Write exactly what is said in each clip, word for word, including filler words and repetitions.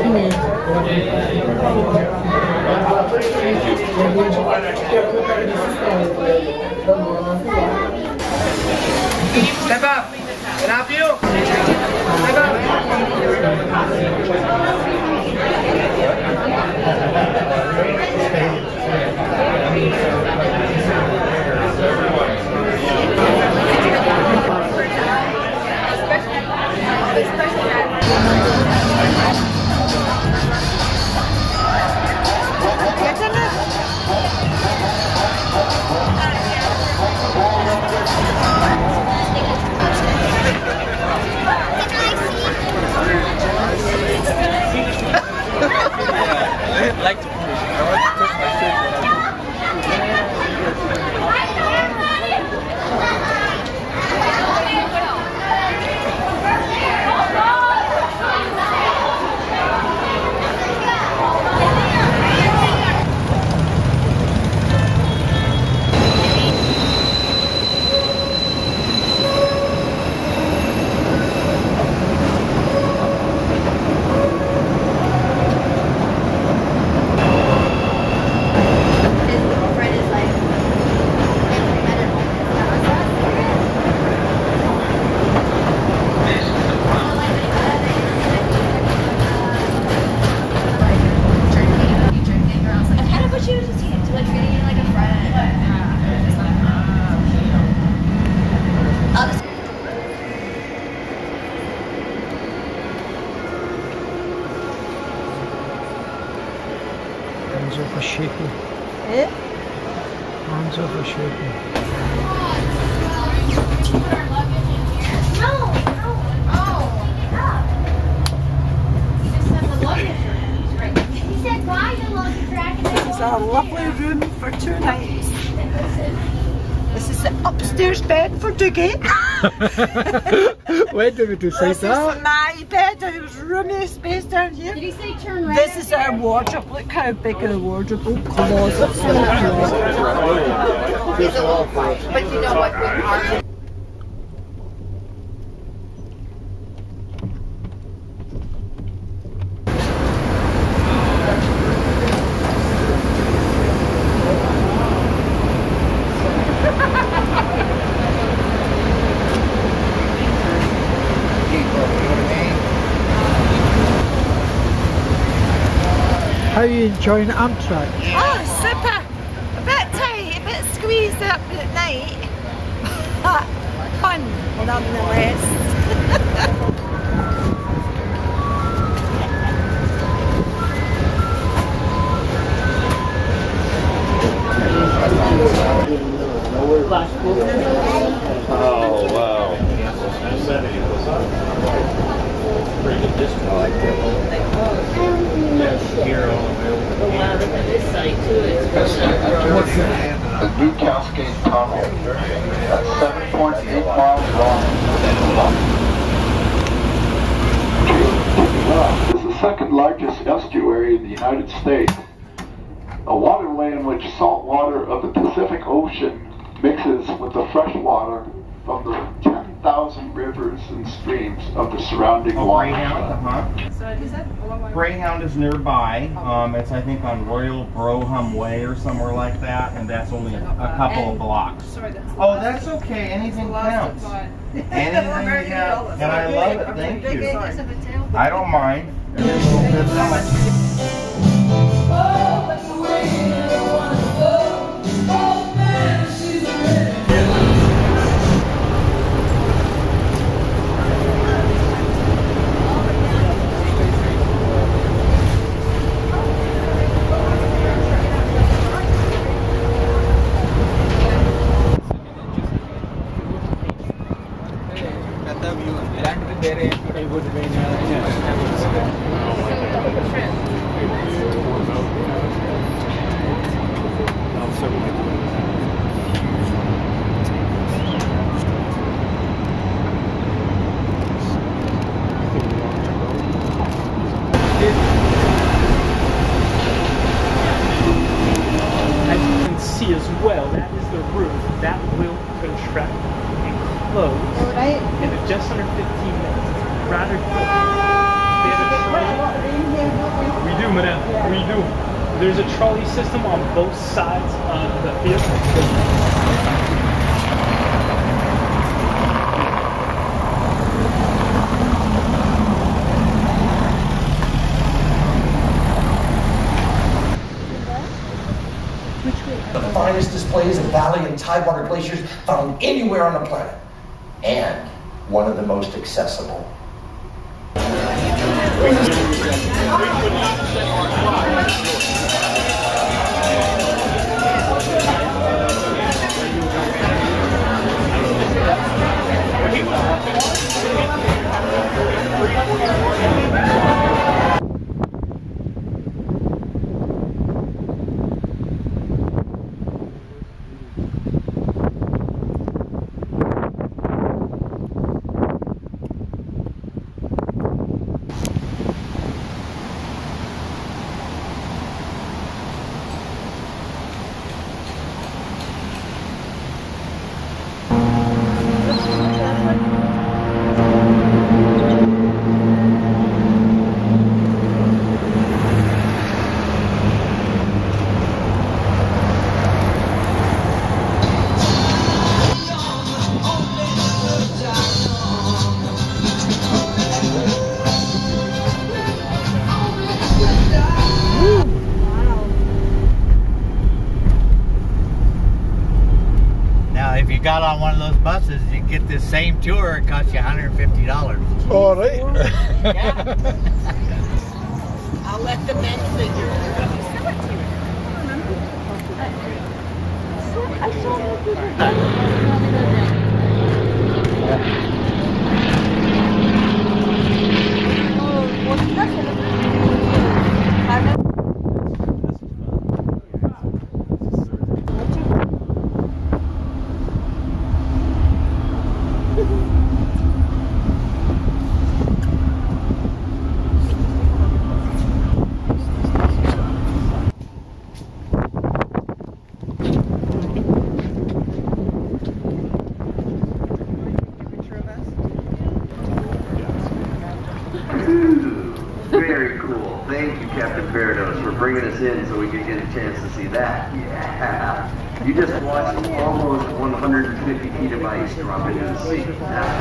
Step up. Can I help you? Step I like to push. I like to push my shirt. Hands off a shaky. Eh? Hands off a shaky. No, no, oh, he just said the luggage rack. He said buy the luggage rack. It's a lovely room for two nights. This is the upstairs bed for Dougie. When did we decide This that? is my bed. There's roomy space down here. Did he say turn right? This is our wardrobe. Look how big of the wardrobe. Oh, closet. So It's a little fight, but you know what? We are. How are you enjoying Amtrak? Oh, super. A bit tight, a bit squeezed up at night. But fun nonetheless. Oh, wow. Pretty good discount. I like that. The New Cascade Tunnel at seven point eight miles long. It's the second largest estuary in the United States. A waterway in which salt water of the Pacific Ocean mixes with the fresh water from the ten thousand rivers and streams of the surrounding Oh, water. Greyhound, uh-huh. Greyhound is nearby. Um, it's, I think, on Royal Brougham Way or somewhere like that, and that's only a, a couple of blocks. Oh, that's okay. Anything counts. Anything counts. And I love it. Thank you. I don't mind. As you can see as well, that is the roof. That will contract and close in just under fifteen minutes. Rather quick. They have a train We do, madam. We do. There's a trolley system on both sides of the field. The finest displays of valley and tidewater glaciers found anywhere on the planet, and one of the most accessible. If you got on one of those buses, you get this same tour, it costs you one hundred fifty dollars. All right. Yeah. I'll let the men figure it. I saw Very cool. Thank you, Captain Parados, for bringing us in so we could get a chance to see that. Yeah. You just watched almost one hundred fifty feet of ice drop into the sea. That's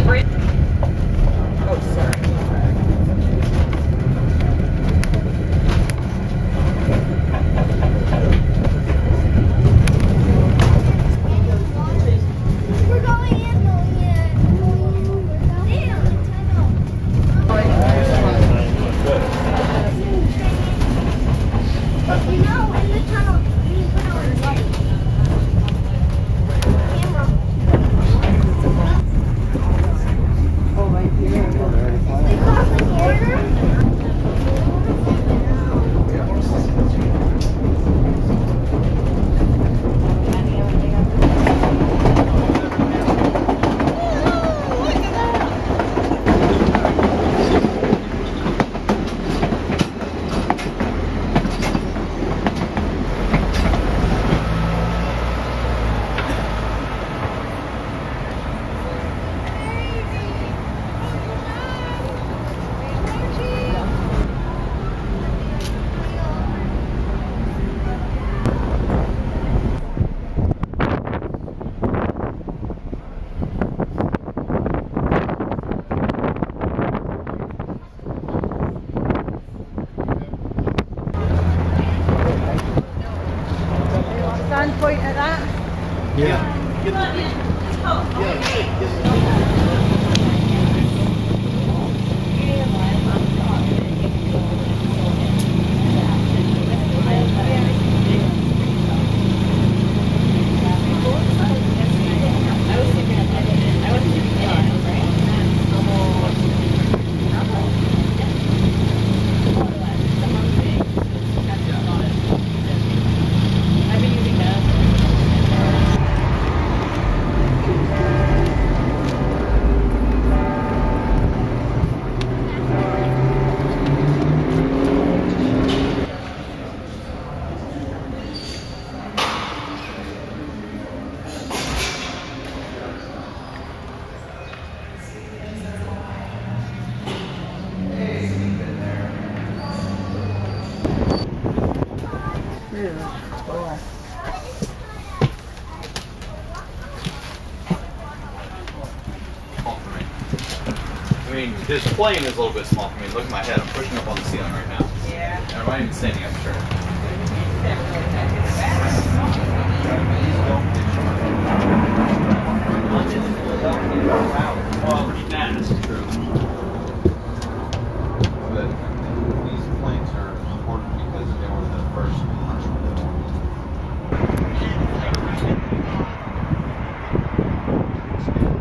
We're going in, going in. Damn. You know, in the tunnel, you put on light. Camera. Oh, right here. They cross the border. Point at that? Yeah. I mean, this plane is a little bit small for me. Look at my head. I'm pushing up on the ceiling right now. Yeah. And I'm not even standing up straight. Well, that's true. But these planes are important because they were the first commercial.